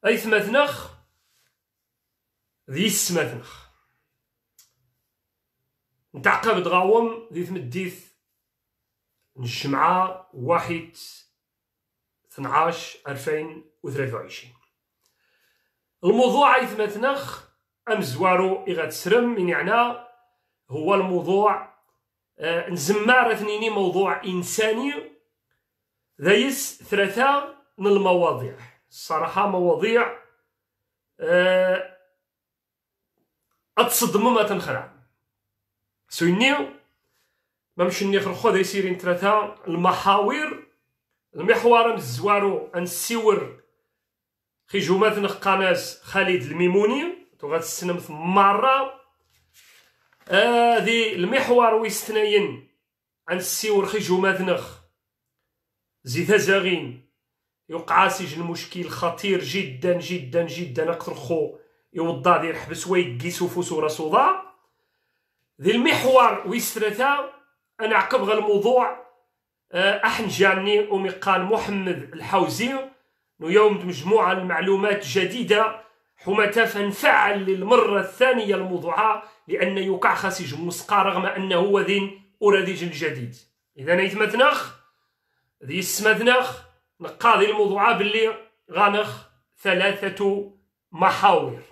أيثمثنخ ذي السمثنخ نتعقب دغاوم ذي ثمديث الجمعة 1/12/2023. الموضوع أيثمثنخ أمزوارو إغاتسرم من يعني هو الموضوع نزمار ثنيني موضوع إنساني ذيس ثلاثة من المواضيع. الصراحة مواضيع أتصدم ما تنخرع سويني ما مشي نخرخو ذي سيرين ثلاثة المحور مزوارو أنسيور خيجو مثنخ قناس خالد الميموني تغاد السنم مرة ذي المحور ويستنين أنسيور خيجو مثنخ زي زاغين يوقع سجن مشكل خطير جدا جدا جدا أكثر خو يوضع ديال حبس ويقيسو فوسو راسوضا ذي المحور ويسترثا أنا عقب غا الموضوع أحنجاني ومقال محمد الحوزي يوم مجموعة المعلومات جديدة حماة فنفعل للمرة الثانية الموضوع لأن يوقع خاسج مسقى رغم أنه هو ذين أراديج الجديد. إذا يتمثنخ ذي السمثنخ نقاضي الموضوع باللي غانخ ثلاثة محاور.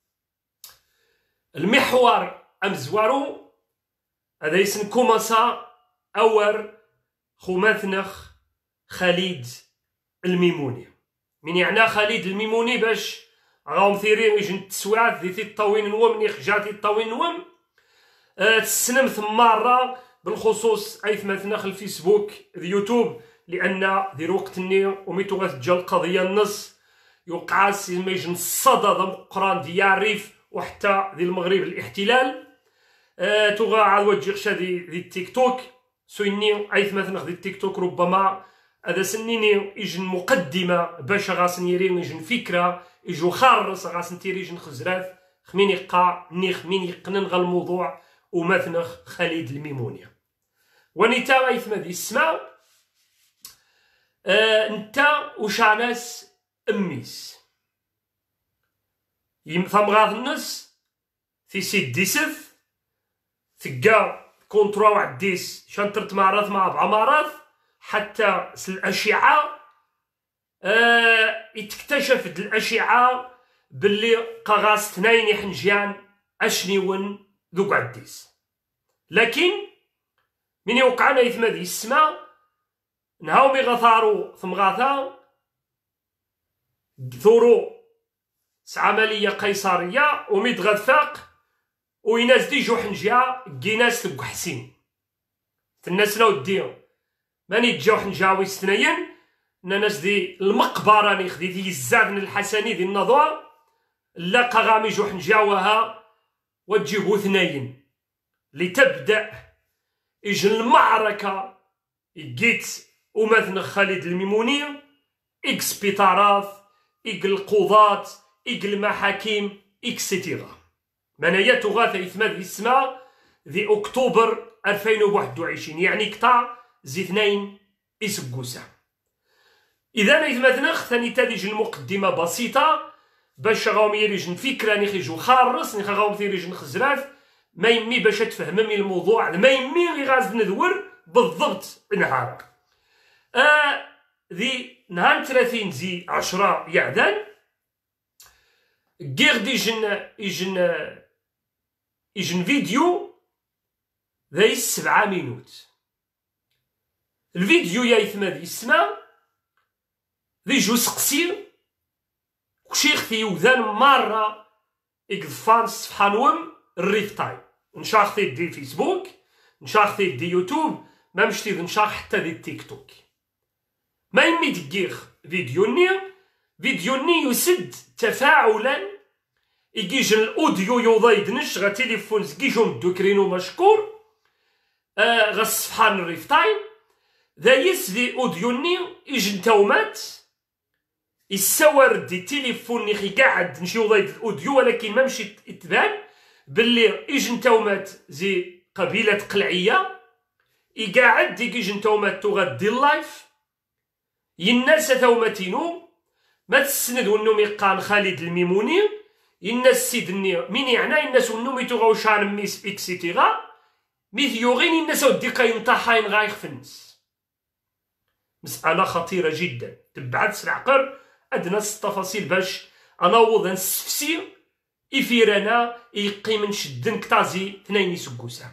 المحور أمزوارو هذا يسن كوماسا أور خوماثنخ خالد الميموني من يعني خالد الميموني باش غاهم ثيرين يجن التسويعات ذي الطوين نوم نيخ جاتي الطوين نوم تسنم ثم مرة بالخصوص أيثمثنخ الفيسبوك اليوتيوب لأن ذي الوقت ني وميتو غتجا القضية النص يوقع ما يجن الصدى ذا مقران دياريف وحتى ذي المغرب الاحتلال توغا عاد وجه غشا ذي التيك توك سويني أيثمثنخ ذي التيك توك ربما هذا سنيني يجن مقدمة باش غاسن يرين يجن فكرة يجو خارص غاسن تيري يجن خزراث خمين يقع نيخ مين يقنن غا الموضوع ومثنخ خالد الميموني ونتا أيثمث يسمع نتا وشاناس أميس ثمغاث النس في سيد ديسف ثقا كونترا وعديس شانترت معراث مع بعمارات حتى الأشعة يتكتشف الأشعة باللي قاغاس اثنين يحنجيان أشنيون ذوك عديس لكن من يوقعنا يثمذ يسمع نهاومي غثارو ثمغاثا ثورو عملية قيصرية وميد غدفاق ويناس دي جو حنجا كيناس ثقو حسين الناس لو ديو ماني تجاو حنجاوي ستنين ناس دي المقبرة نيخدي دي الزادن الحسني دي النضوى لا قغامي جو حنجاوها وتجيبو ثنين لتبدأ إجن المعركة إجيت ومثل خالد الميموني إكسبيطارات إج القضاة إج المحاكم إكسيتيرا منايا تغاث إثمات اسمها ذي أكتوبر 2021 يعني قطع زي 2 إسقوسا. إذا إثماتنخ ثاني تاديج المقدمة بسيطة باش غاوم يريجن فكرة نخيجو خارص غاوم يريجن خزراف ما يمي باش تفهمني الموضوع ما يمي غي غاز ندور بالضبط نهار ذي نهار 30 زي 10 يعدان كيغ يجن فيديو ذي 7 مينوت الفيديو يا يثمد يسمع ذي جو سقسي وشيخ في وذان مرة يقذفان صفحانوم الريفتاي نشاخ دي فيسبوك نشاخ دي يوتيوب ما مشتي نشاخ حتى دي تيك توك ما يمي دقيق فيديوني يسد تفاعلا يجيجن الاوديو يوضايد نش غا تليفون زكيجون دوكرينو مشكور غا الصفحان الريفتاي ذا يسدي اوديوني يجن تومات يسور دي تليفوني خي قاعد نشي وضايد الاوديو ولكن ما مشي يتبان باللي يجن تومات زي قبيلة قلعية يقاعد يجن تومات تغدي اللايف يناس توماتينو ما تسند ونومي قان خالد الميموني الناس سيدني مين يعني الناس ونومي تغاو شان ميس اكسيتيغا ميث يوغين الناس ودي قاينطاحين غايخ في الناس. مسألة خطيرة جدا تبعت سلعقر أدنى التفاصيل باش أنوض نسفسي إفيرانا يقيم نشدن كتازي ثنين يسقوسا.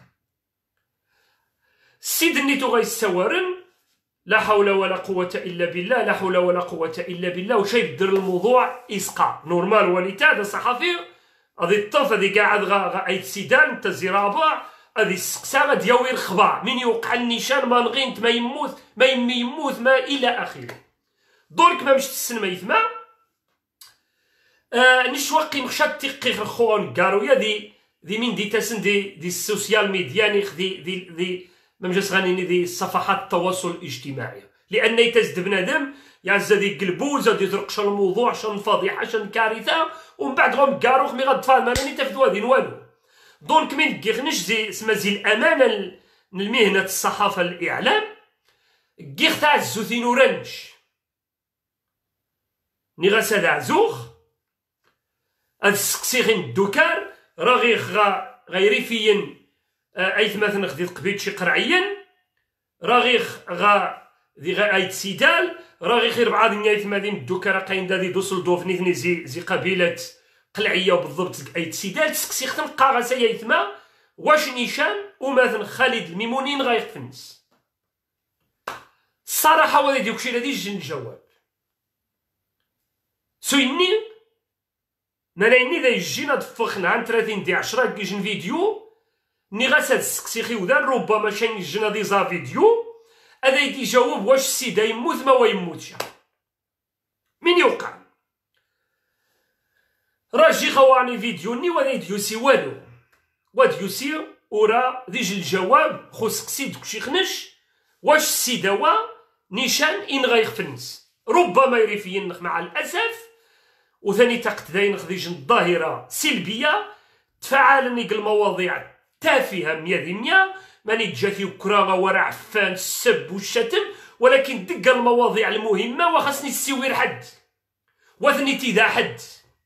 سيدني تغاي السوارن لا حول ولا قوة إلا بالله، لا حول ولا قوة إلا بالله. وشي بدر الموضوع إسقا نورمال وليتا هذا صحفي هذي الطف هذي قاعد غا أيت سيدان انت زرابع هذي السقسا غادي ياوي الخبا من يوقع النيشان ما نغينت ما يموت ما يمي يموت ما إلى آخره. دورك ما مش تسن ما يثما نشوقي مخشات تقي خون كارويا دي من دي تسن دي السوسيال ميديا نيخ دي ما مجاش غانيني دي صفحات التواصل الاجتماعي لان يتزد بنادم يعز دي قلبوز غادي يطرقش الموضوع شن فضيحه شن كارثه ومن بعد غم كاروخ مي غتفهم ماني تفدوا هذه والو. دونك من كيغنش زي اسمها زي الامانه المهنه الصحافه الاعلام كيغ تاع الزوثين ورنش ني غاسا تاع زوخ هاد السقسي غين الدكار راه غيريفيا ايث مثلا خدي قبيت شي قرعيا راغيخ غا ايت سيدال راغي خير بعض نيايت مادين الدكار قاين دادي دوسلدورف نيثني زي قبيله قلعيه وبالضبط ايت سيدال تسقسي تلقى غا سيايتما واش نيشان ومثلا خالد الميمونين غايقفنس. الصراحه وهذا ديوكشي هادي جن الجواب سويني نلايني ذا يجينا دفخنا عن 30 دي 10 كيجن فيديو ني غاسا تسقسي خيودان ربما شي يجينا دي زا فيديو هذا يدي يجاوب واش السيده يموت ما هو يموتش من يوقع راجي خواني فيديوني ولا يديوسي والو وديوسي ورا ديج الجواب خو سقسي داكشي خنش واش السيده وا نيشان ان غيخفنس ربما يريفينخ مع الاسف وثاني تقتدين خديج الظاهره سلبيه تفاعلني المواضيع تافهه 100% ماني تجاتي كراغه ورا عفان السب والشتم ولكن دق المواضيع المهمه وخاصني السوير حد وثني تيدا حد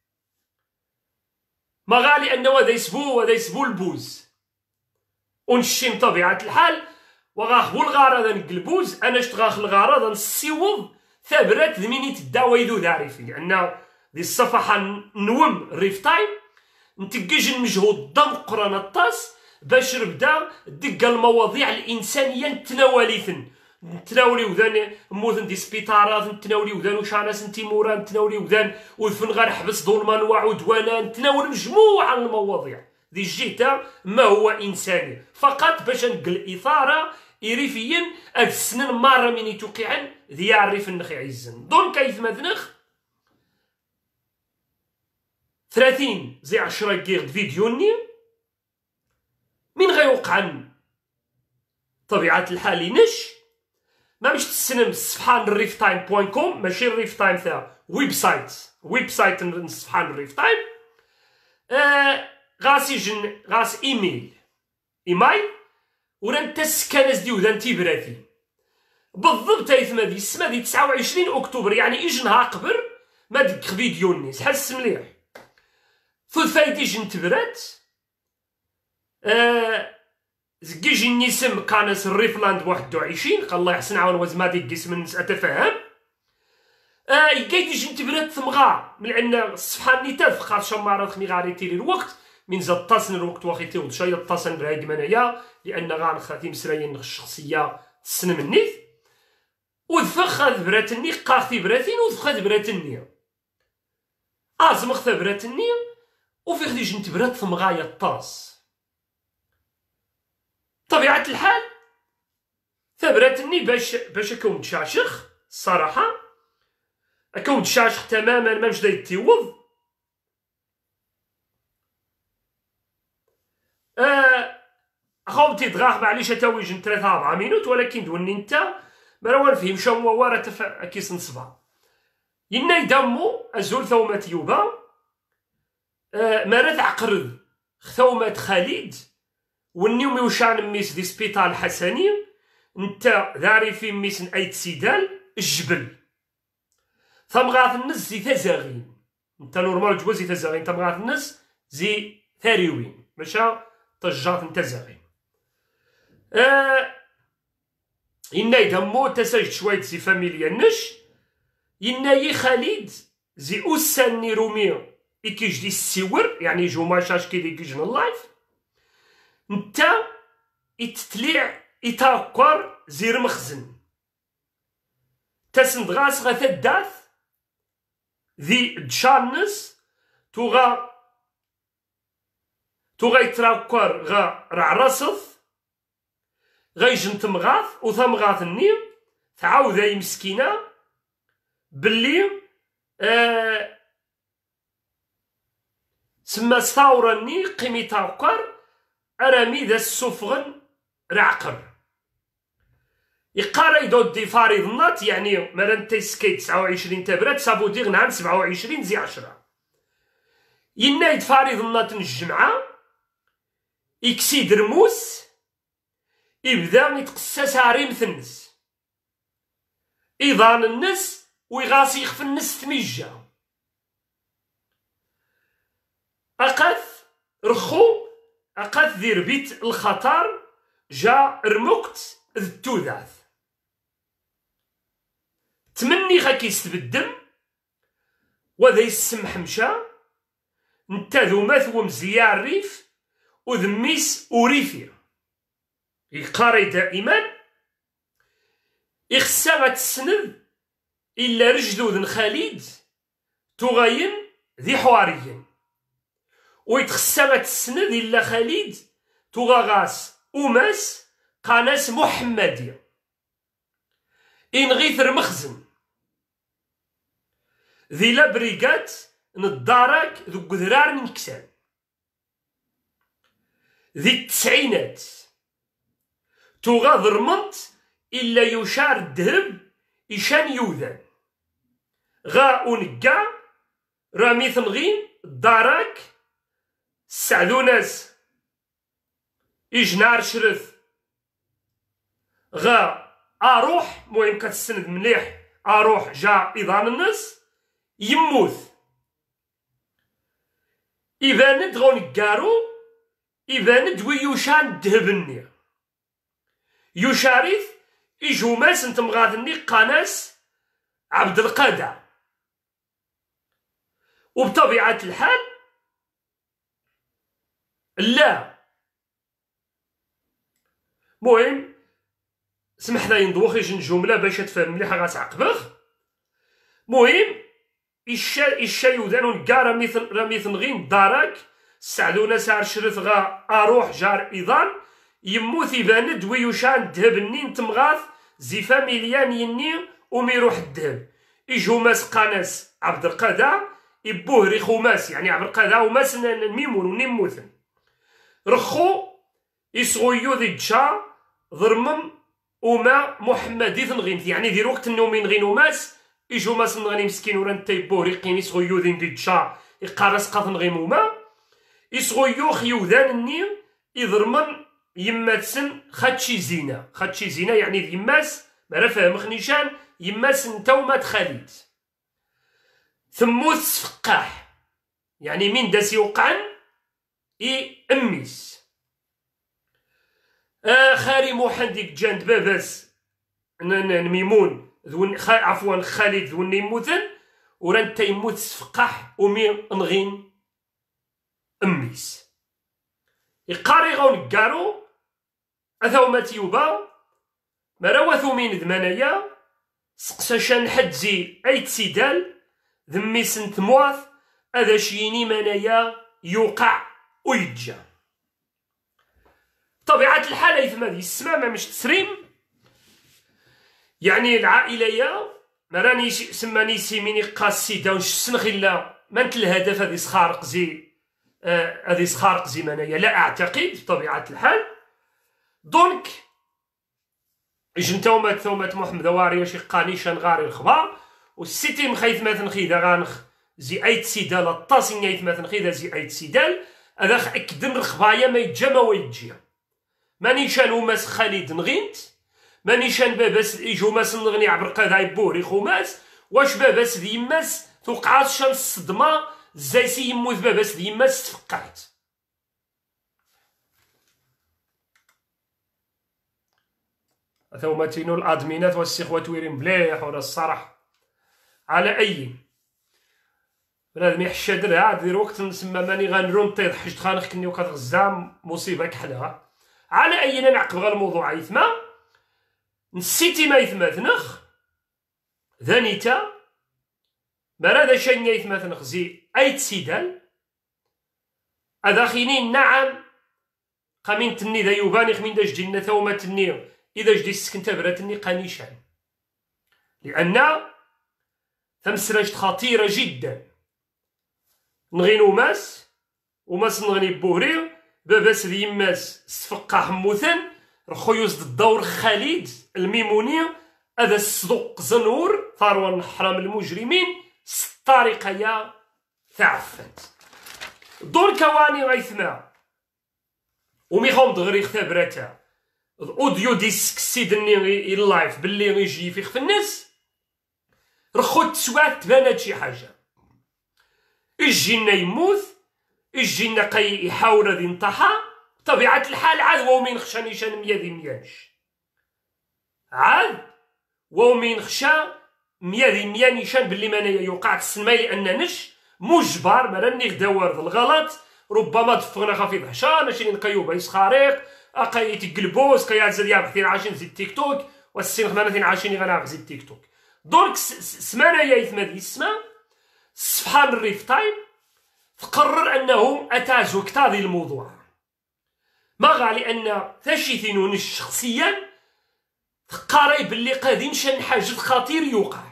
ما غالي انه هذا يسبو البوز ونشيم طبيعه الحال وغاخبو الغرض نقلبوز انا شتغاخ الغرض نسيوض ثابرات ذميني تداوى يدو داريفي لان دي الصفحه نوم الريف تايم نتكيج المجهود ضم قران الطاس باش نبدا دق المواضيع الانسانيه نتناوليثن نتناولي وذان موذن دي سبيطارات نتناولي وذان وشاناس نتيمورا نتناولي وذان وذفن غير حبس ظلمان وعدوانا نتناول مجموعه من المواضيع دي الجهه ما هو انساني فقط باش نقل اثاره إريفيا هاد السنين مره من يتوقعن ذي عرف النخ يعزن دون كيف مذنخ 30 زي 10 كيغد فيديوني من غيوقعن طبيعة الحال نش ما مش تسنم صفحان الريفتايم.com ماشي الريفتايم تاع ويب سايت صفحان الريفتايم غاس ايميل وران تسكنز دي وذان تيبراتي بالضبط ايثما دي السما دي 29 اكتوبر يعني اجنها قبر ما دق فيديو الناس حس مليح فايدي جن تبرات زكيجي النسم كانس الريفلاند 21 قال الله يحسن عاون وزمادي قسم الناس اتفهم يقايدي جن تبرات ثمغا من عندنا الصفحه نيتا خاطر شمارات خمي غاريتي الوقت من زاد طاسن الوقت واخيتي وشاي طاسن برايد منايا لان غان خاتي مسراين الشخصيه تسن منيث وذفخ براتني قاختي براتين وذفخ براتني ازمخ براتني وفي خديج نتبرات ثمغايا الطاس طبيعة الحال ثبراتني باش اكون تشاشخ الصراحة اكون تشاشخ تماما ما مش دا يتيوض اخوتي دغاغ معليش تاويج 3 4 مينوت ولكن دوني انت ما راه نفهم شنو هو راه كيس نصبا ينا يدمو الزول ثومات يوبا مرات عقرض ثومات خالد والنيومي وشان ميس دي سبيطال الحسني انت داري في ميس ايت سيدال الجبل ثمغات النس زي تزاغين انت نورمال جوا زي تزاغين ثمغات النس زي ثاريوين ماشا طجات انت زاغين إناي دمو تسجد شوية زي فاميليا نش إناي خالد زي أساني رومي إكيج دي السيور يعني جو ماشاش كي دي كيجن اللايف نتا إتتليع إتاكور زي رمخزن تسند غاس غاثا الداث ذي جشارنس توغا يتراكور غا رعرصث غيجن تمغاث وثمغاث النيم تعاود اي مسكينة باللي سما ثورة ني قيمي تاوكر ارامي ذا السفغن رعقر يقارا يدود دي فارضنات يعني مثلا تيسكي 29 تبرات سابو ديغ نهار 27 زي 10 ينايد فارضنات الجمعة يكسي درموس يبدا يتقسس عريم النس إيضان النس ويغاص يخف النس ثميجة أقاث رخو أقاث ذي ربيت الخطر جا رمكت التوذاث تمني خاك يستبدم وذا يسمح مشا نتا ذو ماث ومزيا الريف وذميس وريفي يقاري دائما يخسا غتسند إلا رجدو ذن خالد تغاين ذي حواريين ويتخسا غتسند إلا خالد تغاغاس وماس قناس محمدي إنغيث رمخزن ذي لابريكات ندارك ذو قذرار نكسان ذي التسعينات تغاضر منت إلا يشار الذهب إشان يوذن غا ونقا رامي ثنغين دارك سعدو ناس إجنار شرث غا أروح مهم كتسند مليح أروح جا إضان الناس يموت إذا ندغو نقارو إذا ندوي يوشان دهبني يشارث إجو ماس نتمغاثني قناس عبد القادر وبطبيعة الحال لا مهم سمح لي ندوخيش الجملة باش تفهم مليح غتعقبغ مهم إشا يودانو نكا رامي ثنغين دارك سعدونا سعر شرث غا أروح جار إيضان يموت يباند ويوشان الذهب النين تمغاث زي فاميليان يني وميروح الذهب إجو ماس قناس عبد القادر يبوه ريخو ماس يعني عبد القادر وماس الميمون ونموثن رخو يسغيو ذي جا ضرمم وما محمدي ثنغين يعني ذي وقت النومين غينو ماس إجو ماس نغني مسكين وران تيبوه ريقين يسغيو ذي جا يقارس قاثن غيموما يسغيو خيوذان الني يضرمن يماتسن خاتشي زينة يعني يماس ما فاهم خنيشان يماس نتا ومات خالد ثموت سفقاح يعني من داس يوقعن أميس خاري موحن ديك جاند باباس ميمون عفوا خالد ذو يموتن وران تيموت سفقاح ومي نغين أميس يقاري غاو نكارو أثاو ماتيوبا مراوثو من ذمانايا سقساشان حدزي أي تسيدال ذمي سنت مواث هذا شيني منايا يوقع ويتجا طبيعة الحال يثما ذي السمامة مش تسريم يعني العائلة يا مراني سماني سيميني قاسي داونش سنخلا مانت الهدف هذي سخارق زي هذه سخارق زي منايا لا أعتقد بطبيعة الحال دونك جنتومات ثومات محمد واري واش قانيشان غاري الخبار والسيتي مخيث مثلا خيدا غانخ زي ايت سيدال الطاسين يث مثلا خيدا زي ايت سيدال هذا اكدن الخبايا ما يتجمع ويتجي مانيشان وماس خالد نغينت مانيشان باباس يجو ماس نغني عبر قضاي بوري خوماس واش باباس دي يماس توقعات شان الصدمة زي سي يموت باباس دي يماس تفقعت. هما تينو الادمينات والسيخوات ويرين مليح ولا الصراحة. على اي بنادم يحشى درها دير وقت نسمى ماني غنرون طيض حشت خانخ كني وكتغزام مصيبة كحلها. على اي نعقب غا الموضوع يثما نسيتي ما يثماثنخ ذانيتا مراد شان يثماثنخ زي اي تسيدال هذا خينين نعم قامين تني ذا يوباني خمين داش جينا ثوما تني اذا جدي السكن تبرتني قانيشان لان ثمسرجت خطيرة جدا. نغينو ماس وماس نغني بوري باباس ذي ماس سفقا حموثن رخو يوزد الدور خالد الميموني هذا الصدق زنور ثروة حرام المجرمين الطريقة يا ثعفت دور كواني غيثما وميخوم دغري اختبرتا اوديو ديسك سيدني اللايف باللي يجي في الناس رخو تسوات تبانات شي حاجة يجينا يموت يجينا يحاول غادي ينطحا بطبيعة الحال عاد وهو من خشى نيشان ميادي ميانش عاد وهو من خشى ميادي ميان نيشان باللي ما يوقع تسمى لأننش مجبر مراني غدا وارد الغلط ربما دفغنا خفيف حشا ماشي نقيوبا يسخاريق اقاي تقلبوس كي زاد يابحثين عاشين زي التيك توك والسين خمانتين عاشين غنابح زي التيك توك دونك سمانة يا يثما دي السما صفحان الريف تايم تقرر انه اتاز وقتاضي الموضوع ما غا لان ثاشيثينون شخصيا تقاري باللي قادين شان حاجة خطير يوقع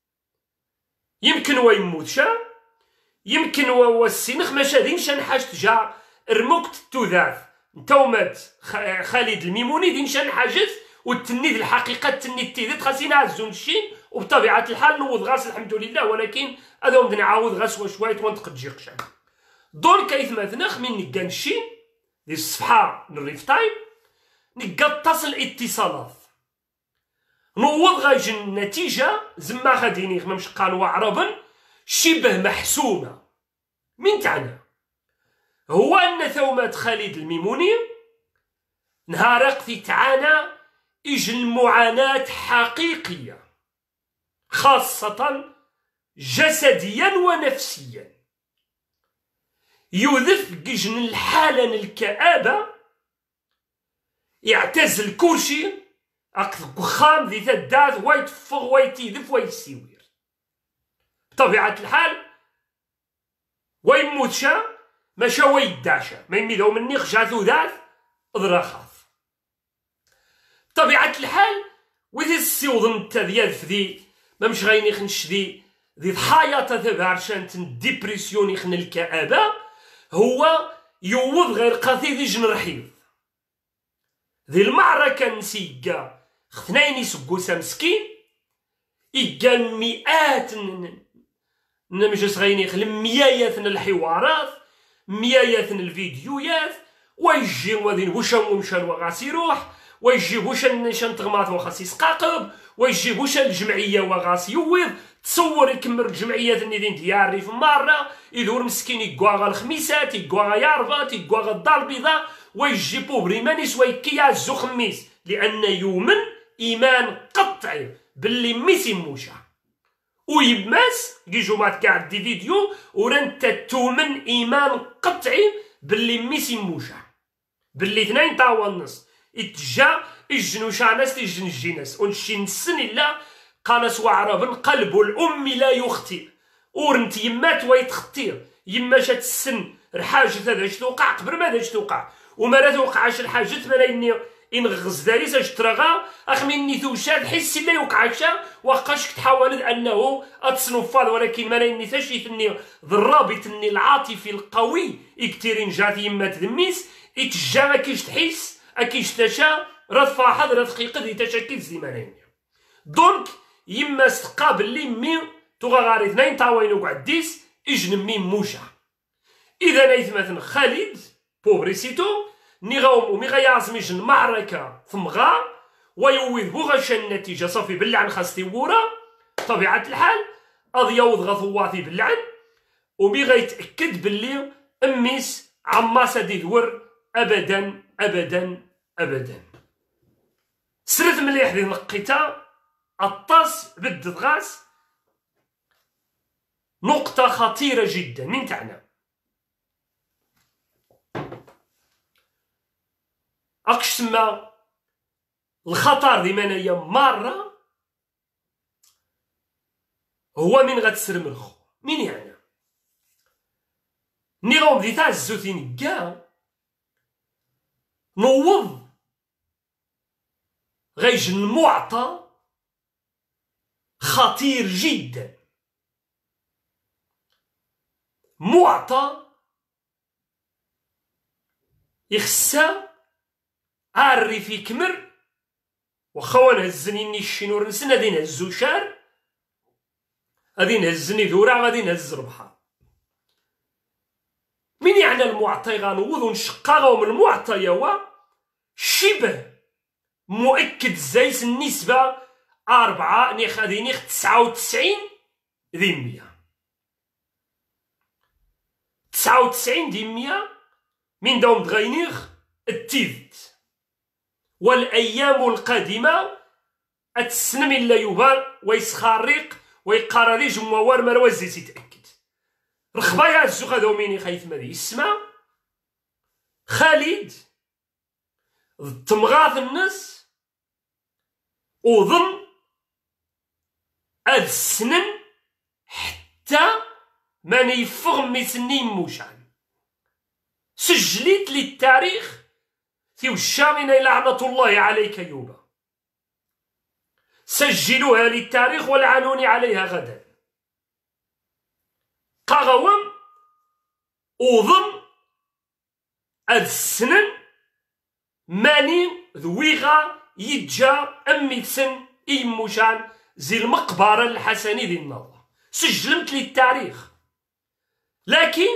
يمكن ويموت شا يمكن والسينخ ما شادين شان حاجة جا رموكت التوذاث نتومات خالد الميموني دين شان حاجة والتنيد الحقيقة التنيد تيدت خاصينا عزون الشين وبطبيعة الحال نوض غاس الحمد لله ولكن هذا ودنا نعاود غاس وشوية وانتقد جيقشان دور كيف مثناخ من نقان الشين دي الصفحة نريف تايم نقا اتصل اتصالات نوض غايج النتيجة زما غاديني مش قالوا عربا شبه محسومة من تاعنا هو أن ثومات خالد الميموني نهار في تعانى إجن معاناة حقيقية خاصة جسديا ونفسيا يوذف جن الحالة الكآبة يعتزل كلشي أكثر خام ذي ثدات ويتفغ ويتيذف ويسيوير بطبيعة الحال ويموت شا ماشا ويداشا ما يميدو مني خشاثو ذات ضراخاف بطبيعة الحال وذي السيوض نتا ذياذ ذي ما مش غايني خنش ذي ضحايا تثبارشانت ديبريسيون يخن الكآبة هو يوض غير قاثي ذي جن رحيض ذي المعركة نسيقا خثنين يسقوسا مسكين إيقا مئات نمجس غايني خلم ميايات الحوارات ميايات الفيديوهات ويجي وذين وشان ومشان وغاسي يروح ويجي وشان نشان تغمات وغاسي يسقاقب ويجي وشان الجمعية وغاسي يوض تصور يكمل الجمعيات الندين دياري في مرة يدور مسكين يقواغا الخميسات يقواغا يارفات يقواغا الدار البيضاء ويجي بوبري مانيس ويكي يعزو خميس لأن يؤمن إيمان قطعي باللي ميسي موشا ويبماس يجو مات قاعد دي فيديو ورانت تؤمن إيمان قطعي باللي ميسي موشا باللي اثنين طاوة النص اتجا اجنو شاناس تجن الجناس ونشي نسن إلا قانس وعرب قلب الأم لا يخطئ ورنت يمات ويتخطير يما شات السن الحاجة هذا توقع قبل ما هذا توقع وما لا توقعش الحاجة ما لاني إن غزداريس اش ترغى أخمني توشاد حس لا يوقعشا وقاش تحاول أنه أتصنفاض ولكن ما لاني تشيثني الرابط اني العاطفي القوي اكتيرين جات يما تدميس اتجا كيش تحس اكيش تشا رفع حضرة دقيقة دي تشكيل زي ما لاني دونك يما استقابل لي مين توغا غاري اثنين تاوين وقعديس اجن مين موشا إذا نيثمثن خالد بوبريسيتو نيغاوم وميغا يعزم يجن معركة ثمغا ويوذ بوغاش النتيجة صافي باللي عن خاصتي ورا طبيعة الحال أضيوض غثواثي باللعن ومي غيتأكد باللي أميس عماسة دي دور أبدا أبدا أبدا. سرت مليح دي نقيتا الطاس بدت غاس نقطة خطيرة جدا من تاعنا. أكش سما الخطر دي منايا مرة هو من غتسر مرخو من يعني نيغوم دي تاع الزوتين كاع نوض غيجن معطى خطير جدا، معطى يخسا عاري في كمر وخا نهزني الشينور نسن غادي نهزو شار غادي نهزني ذورا غادي نهز ربحة. من يعني المعطى غنوض ونشقاغو من المعطى يوا شبه مؤكد زيس النسبة 4 نيخ غادي نيخ 99 ذي 100 99 دي 100 من دوم دغينيغ التيفت. والأيام القادمة أتسنم إلا يبار ويسخاريق ويقارالي جموار مروزي تتأكد. رخبايا الزوخ هذا ميني خايف مادي يسمع خالد تمغاث الناس وظن هاد السنن حتى ما نيفغ ميسني موشان سجلت للتاريخ في الشامنة لعنة الله عليك يوبا. سجلوها للتاريخ ولعنوني عليها غدا. قاغوام وظن هاد السنن ماني ذويغا يتجا أميتسن إيموشان زي المقبرة الحسني ذي النظر سجلمت للتاريخ. لكن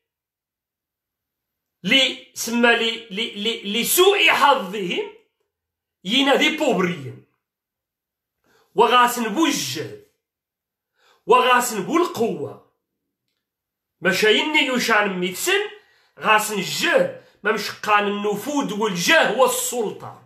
لسوء حظهم ينادي بوبريين وغاسن بو الجهد وغاسن بو القوة مشايني يوشان ميتسن غاسن الجهد ما مشقان النفوذ والجاه والسلطة.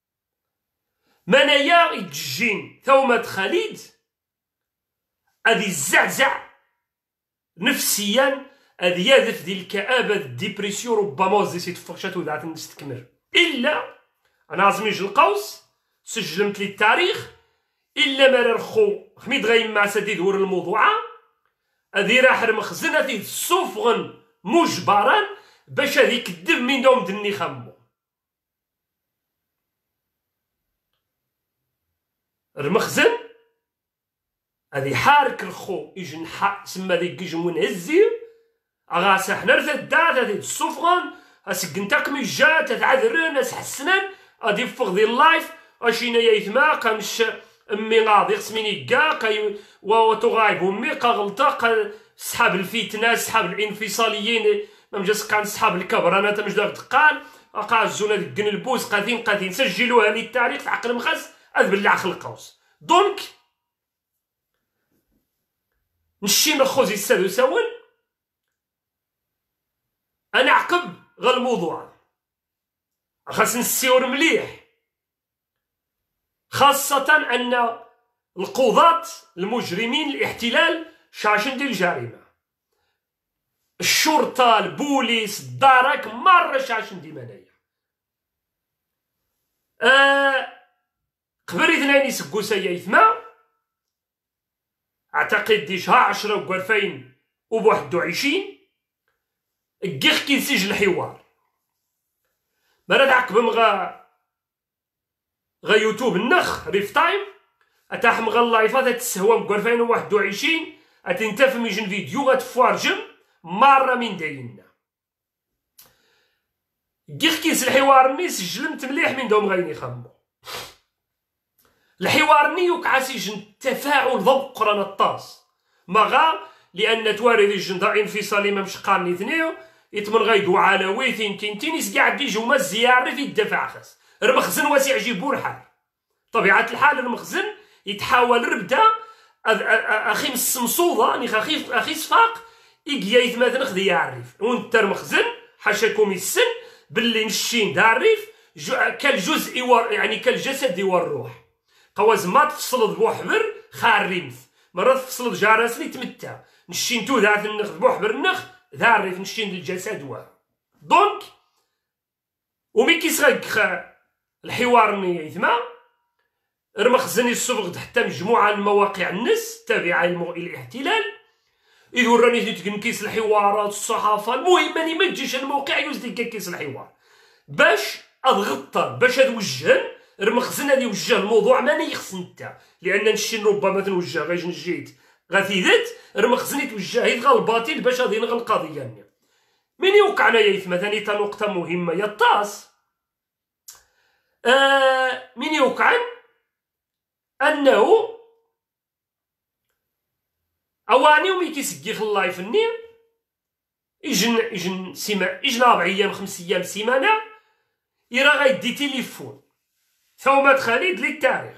منايا يتجين ثومة خالد أذي الزعزع نفسيا أذي يذف دي الكآبة الديبريسيون ربما وزي تفرشات وذات الناس تكمر. إلا أنا عزميج القوس سجلمت لي التاريخ إلا ما رخو حميد غيما سديد ور الموضوع أذي راح المخزنة فيه صفغا مجبرا باش هذي كدب من دوم دني خمو. المخزن هذي حارك الخو يجن حق سما ذيك يجمون هزي أغاسا حنا رتدات هذي الصفغان أسقنتاكم يجات تتعذرن أسحسنن أدي فوق ذي اللايف أشينا يثما قامش أمي غاضي خصميني كاع وتغايب أمي غلطة سحاب الفتنة سحاب الانفصاليين ممجاس كان سحاب الكبرانات مش داك تقال أقا الزونة دقن البوز قاثين سجلوها للتاريخ في عقل مخس هذا بالله القوس. دونك نشي نخوزي السادو ساون أنا عقب غا الموضوع خاص نسيور مليح خاصة أن القضاة المجرمين الاحتلال شاشن ديال الجريمة الشرطة البوليس الدارك مرة شاشن دي منايا قبل اثنين يسقو سيايثما اعتقد دي شهر 10 و 2021 كيخ كينسيج الحوار مرات عقبهم غا يوتيوب النخ ريف تايم اتاحم غا اللايفات تسهوام ب 2021 اتنتفهم يجن فيديو غتفارجم مرة من داينا كيخ كينس الحوار ني سجلمت مليح من دوم غايني خمو الحوار ني وكعاسي جن تفاعل ضبق قران الطاس مغا لان توارد الجن انفصالي ما مش قارني ثنيو يتمن غايدو على ويثين كنتين يسقع يجو ما الزيارة في الدفاع خاص المخزن واسع جيبو الحال طبيعة الحال المخزن يتحاول ربدا اخي مسمصوضه نيخ اخي صفاق إيكيايت مثلا خذ يعرف ونتر مخزن حاشاكم السن باللي نشين داريف كالجزء يعني كالجسد والروح قواز ما تفصل بوحبر خارمث مرات تفصل جارس لي تمتع نشين تو ذات النخ بوحبر النخ داريف نشين الجسد دونك ومي كيصغق الحوار ني يثما رمخزن الصبغ حتى مجموعه من مواقع الناس تابعه للاحتلال إذا وراني تكنكيس الحوارات الصحافة المهم أني ما تجيش الموقع يوزدي كيس الحوار باش أضغطر باش أتوجهن رمخزن هذا يوجه الموضوع ماني يخص نتا لأن نشين ربما تنوجه غاش نجيت غاثيدت رمخزن يتوجه يدغى الباطل باش غادي ينغى القضية من يوقعنا يثما ثاني تا نقطة مهمة يطاس من يوقعن أنه اواني ومي كيسقي اللايف النيم يجن سيما يجن 4 ايام 5 ايام سيمانه يرا غيدي تليفون ثومات خالد للتاريخ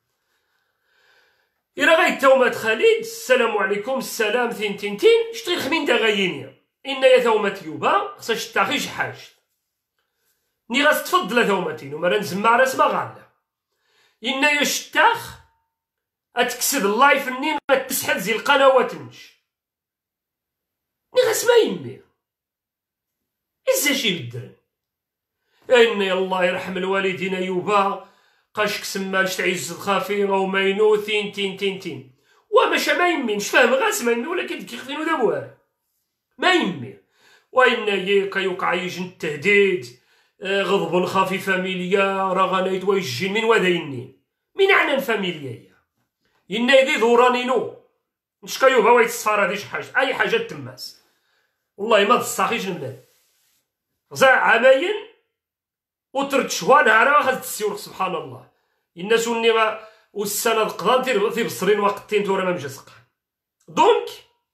يرا غيتومات خالد السلام عليكم السلام تين شتي الخمين دا غايينيا ان يا ثومات يوبا خصها تاخي شي حاجه ني غاس تفضل ثوماتين وما نزمع راس ما غالا ان يا شتاخ اتكسد اللايف النين غتسحب زي القنوات نش ني غاسما يمي ازا شي بدرن ان الله يرحم الوالدين يوبا قاش كسمان تعز الخافي او ماينو تين وماشا ما يمينش فاهم غاسما يمي ولكن كيخفينو دابوها ما يمي وان يوقع يجن التهديد غضب خافي فاميليا راه غنايت ويجي من وذيني من عنان فاميليا إنا يدي دورانينو نشكا يوبا وايت الصفارة دي شي حاجة أي حاجة تماس والله ما تصاخيش نمدان غزا عامين وترد شوا نهارا خاص تسيور سبحان الله الناس وني والسنة قضان في بصرين وقتين تورا ما مجا دونك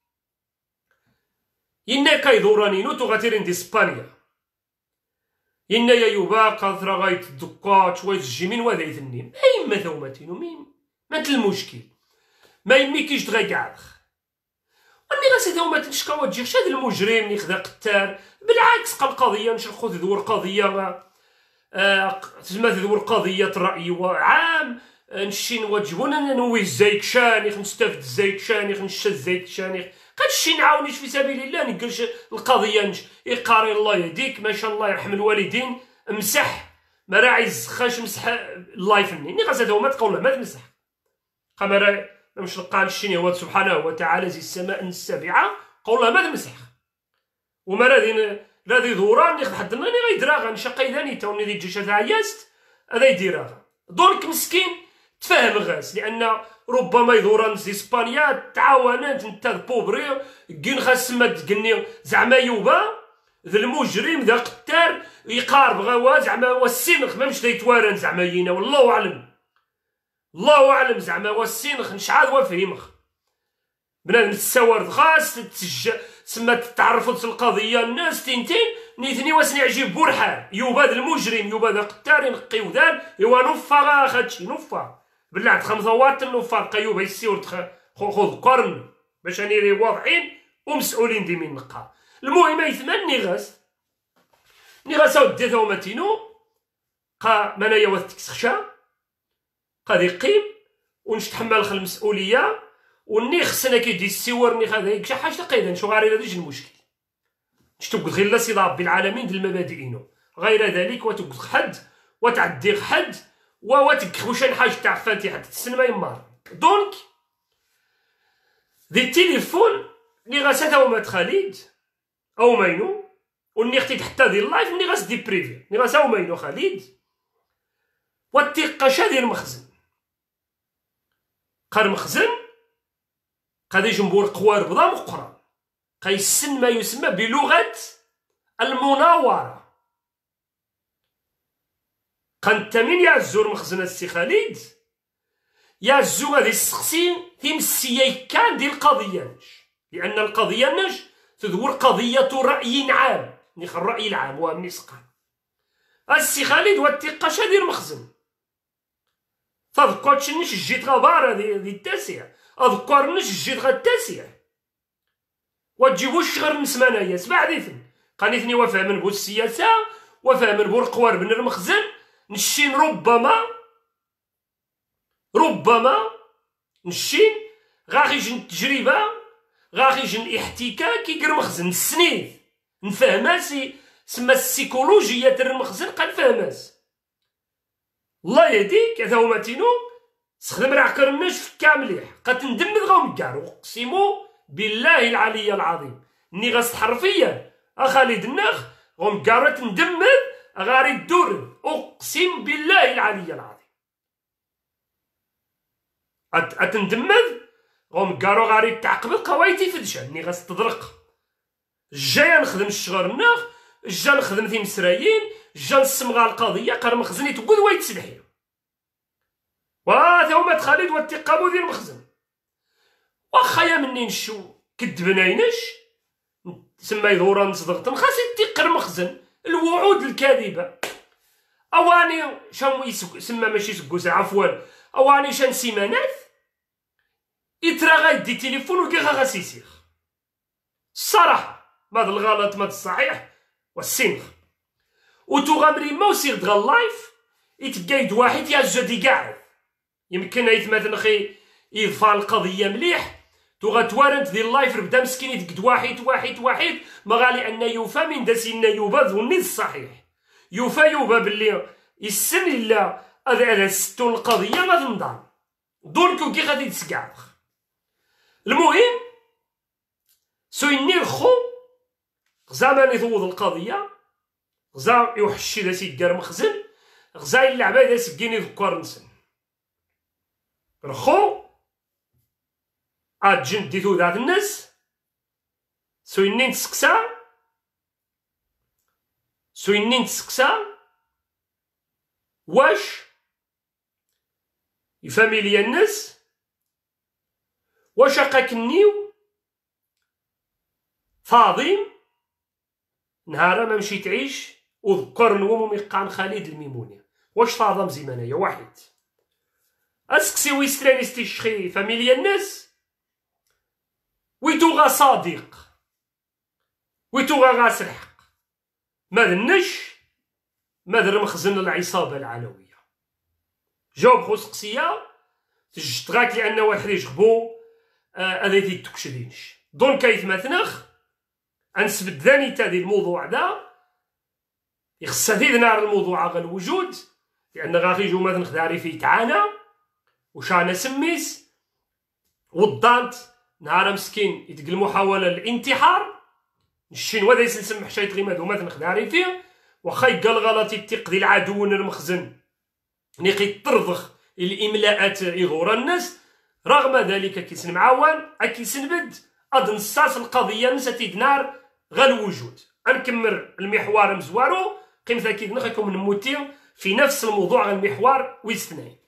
إنا كاي دورانينو تو غاتيرين دي اسبانيا إنا يا يوبا قاثرا غايت الدكات شوية الجيمين وهذا يثني ما يما ثوماتينو مين مات المشكل ما يميكيش تغيعرخ اني غاسي هما تنشكا وتجيش هاد المجرم اللي خدا قتال بالعكس قال قضيه نشرحو تدور قضيه تسمى تدور قضيه راي عام نشين واجبونا نوي الزيك شانيخ نستافد الزيك شانيخ نشا الزيك شانيخ قادشي نعاونيش في سبيل الله نقلش القضيه نش يقاري الله يهديك ما شاء الله يرحم الوالدين امسح ما راعي الزخاش مسح اللايف ني غاسي هما تقول له ما تمسح قمر مش لقان الشيني هو سبحانه وتعالى زي السماء السابعة قول ما تمسح وما رادي دوران ياخذ حد ناني غيدراغا نشقي ذاني توني ذي الجيش هذا عياست هذا يديراغا دونك مسكين تفاهم غاس لأن ربما يدوران زي اسبانيا تعاونات نتا بوبري كين خاص ما تقني زعما يوبا ذا المجرم ذا قتال يقارب غوا زعما والسنخ ما مش يتوارن زعما ينا والله أعلم الله اعلم زعما والسينخ نشعاد وفهمخ بنادم تساورد خاص سما تعرفت القضيه الناس تنتين نيثني واسني عجيب بورحال يوبا المجرم يوبا ذا قتال نقيو ذال ايوا نفا هادشي نفا بلعت 5 واط نفا قيوبا يسيور خذ قرن باش راني واضحين ومسؤولين دي من نقا المهم يثمني غاس ني غاس ودي ثوماتينو قا منايا وثتكسخشا قادي يقيم ونتحمل المسؤوليه وني خصنا كيدي السور ني هذا شي حاجه قيدا شو غير هذا المشكل شتوقد غير لا سيدي ربي العالمين ديال المبادئ غير ذلك وتوقد حد وتعدي حد وتكخ واش حاجه تاع فاتحه تسنى يمار دونك دي التليفون اللي غاسات هما خالد او ماينو وني اختي حتى ديال اللايف ني غاس دي بريفي ني غاس او ماينو خالد والتقاشه ديال المخزن قال مخزن قادي جمهور قوارب ضا مقرا قيسن ما يسمى بلغة المناورة قنت من يعزو المخزن السي خالد يعزو غادي السقسي تيمسيي كان ديال القضية لأن القضية نج تدور قضية رأي عام نيخ الرأي العام هو مسقى السي خالد والتقاشة ديال المخزن تذكرتش نش جيت غبارة دي التاسع اذكر نش جيت غا التاسع وتجيبوش غير نسمانايا سبع ديثن قانيتني وفهم بو السياسة وفهم بو القوار بن المخزن نشين ربما نشين غاخيجن التجربة غاخيجن احتكاك يقر مخزن السنيد نفهماسي سما السيكولوجية تر المخزن قال فهماس الله يهديك هذا هو ماتينو استخدم راه الناس في كامليح قد تندمد غاهم كاع اقسموا بالله العلي العظيم ني غاست حرفيا خالد النخ غهم كاع تندمد غاري الدور اقسم بالله العلي العظيم اتندمد غهم كارو غاري تعقب قوايتي فدشا ني غاست تضرق جاي نخدم الشغل النخ جا نخدم في مسرايين جا نسمغا القضيه قال مخزني تقول وايت سلحي وهذا هما خالد والتقابو ديال المخزن واخا يا مني نشو كدبناينش تسمى يدورا نصدق خاص يتقر مخزن الوعود الكاذبه اواني شامو يسمى ماشي سكوس عفوا اواني شان سيمانات يترا غايدي تليفون وكي غا يسيخ الصراحه ماد الغلط ماد الصحيح والسنخ وتغامري ما وسيغ دغا اللايف يتقايد واحد يا جدي قاعد يمكن يتمثل خي يضفى القضيه مليح توغتوارنت ديال اللايف بدا مسكين يتقد واحد ما غالي ان يوفى من داسينا يوبا ظني الصحيح يوفى باللي يسن الا هذا ستون القضيه ما تنضر دونك كي غادي تسكع المهم سويني خو زعما يذوض القضيه غزا يوحشي دا سيدار مخزن غزا اللعبه دا سكيني ذكر نسن رخو جن ديتو ذات الناس سوينين تسكسا واش يفاميليا الناس واش قاكنيو فاضي نهار ما مشيت تعيش وذكر نوم ميقان خالد الميموني واش فاضا مزيمانيا واحد اسكسي ويسترانيستي الشخي فاميليا الناس ويتوغا صادق ويتوغا غاس الحق ماذا النش ماذا المخزن العصابة العلوية جاوب خو سقسية تجتغاك لأن واحد يجغبو هذا تكشدينش دونك كيتمثنخ انسبت ذاني تادي الموضوع دا يخص هذي نار الموضوع غا الوجود لأن غاغيجو مثلا خداري فيه تعانا وشانا سميس وضانت نهار مسكين يتقل المحاولة الانتحار الشين وذا يسلسل حشايت غيماد ومثلا خداري فيه وخا يقال غلطي تقضي العدو المخزن نيقي ترضخ الإملاءات يغور الناس رغم ذلك كيسن معاون أكيسن بد أد نصاص القضية نساتي دنار غا الوجود أنكمر المحور مزوارو قيمة أكيد نخيكم نموتي في نفس الموضوع المحور ويستناي